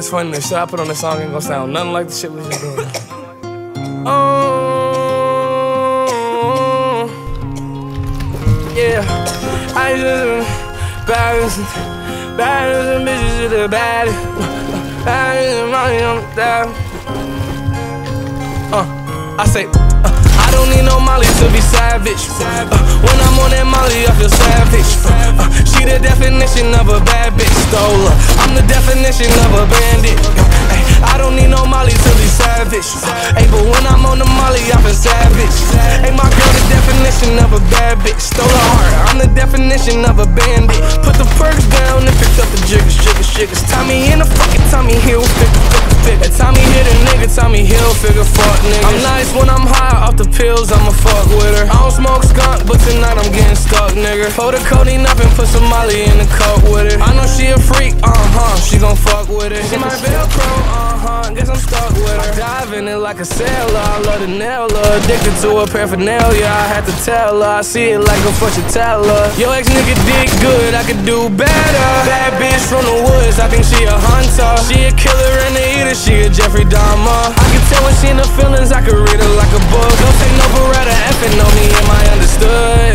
It's funny, the shit I put on this song ain't gonna sound nothing like the shit we just doing. Yeah, I just baddest bitches to the baddest. Baddest money on the dial. I say, I don't need no Molly to be savage. When I'm on that Molly, I feel savage. She the definition of a bad bitch, stole her. I'm the definition of a bandit. I don't need no Molly to be savage. But when I'm on the Molly, I feel savage. My girl the definition of a bad bitch, stole her heart. I'm the definition of a bandit. Put the perks down and picked up the jiggers. Tommy in the fucking Tommy Hilfiger. Tommy hit a nigga, Tommy Hilfiger, fuck nigga. I'm nice when I'm high off the pills, I'ma fuck with her. I don't smoke skunk, but tonight I'm getting stuck, nigga. Pour the codeine up and put some Molly in the cup with it. I know she a freak, she gon' fuck with it. She my Velcro, guess I'm stuck with her. I dive in it like a sailor, I love the nail her. Addicted to her paraphernalia, I had to tell her. I see it like a fortune teller. Yo ex nigga did good, I could do better. Bad bitch from the woods, I think she a hunter. She a killer and a eater, she a Jeffrey Dahmer. I can tell when she in the feelings, I can read her like a book. Don't take no Beretta, effing on me, am I understood?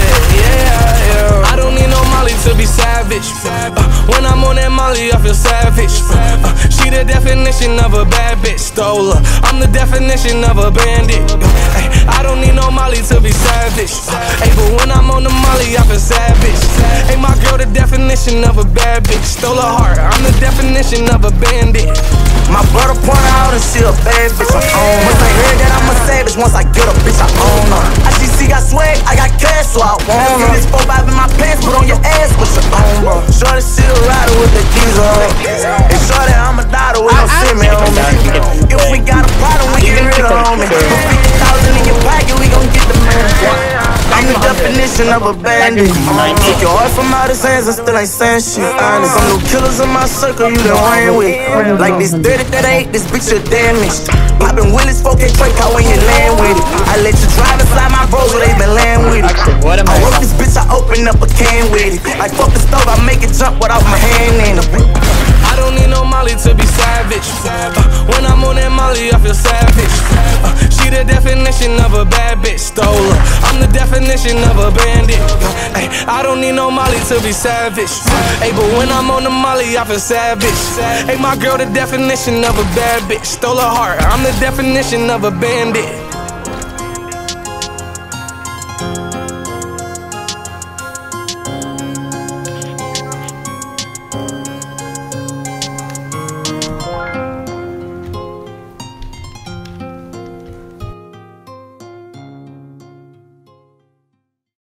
Yeah. I don't need no Molly to be savage. When I'm on that Molly, I feel savage. She the definition of a bad bitch, stole her. I'm the definition of a bandit. I don't need no Molly to be savage. But when I'm on the Molly, I feel savage. My girl the definition of a bad bitch, stole her heart. I'm the definition of a bandit. My brother point out and she a bad bitch, I own her. Once I heard that I'm a savage, once I get a bitch, I own her. ICC got swag, I got cash, so I want her. This 4-5 in my pants, put on your ass, what's your own, bro? Shorty, she a rider with the diesel. And shorty, I'm a daughter with no semi on me. If we got a problem, we get rid of me. Put 50,000 in your pocket, we gon' get the man. I'm the definition of a bandit. Took your heart from out his hands and still ain't saying shit. Honest, some new killers in my circle you done ran with. Like this 30-38, this bitch you damaged. Poppin' Willis, 4K Trey car when you land with it. I let you drive inside my bros where they been land with it. I work this bitch, I open up a can with it. Like fuck the stove, I make it jump without my hand in it. I don't need no Molly to be savage. When I'm on that Molly, I feel savage. She the definition of a bad bitch, stole her. I'm the definition of a bandit. I don't need no Molly to be savage. But when I'm on the Molly, I feel savage. My girl the definition of a bad bitch, stole her heart. I'm the definition of a bandit.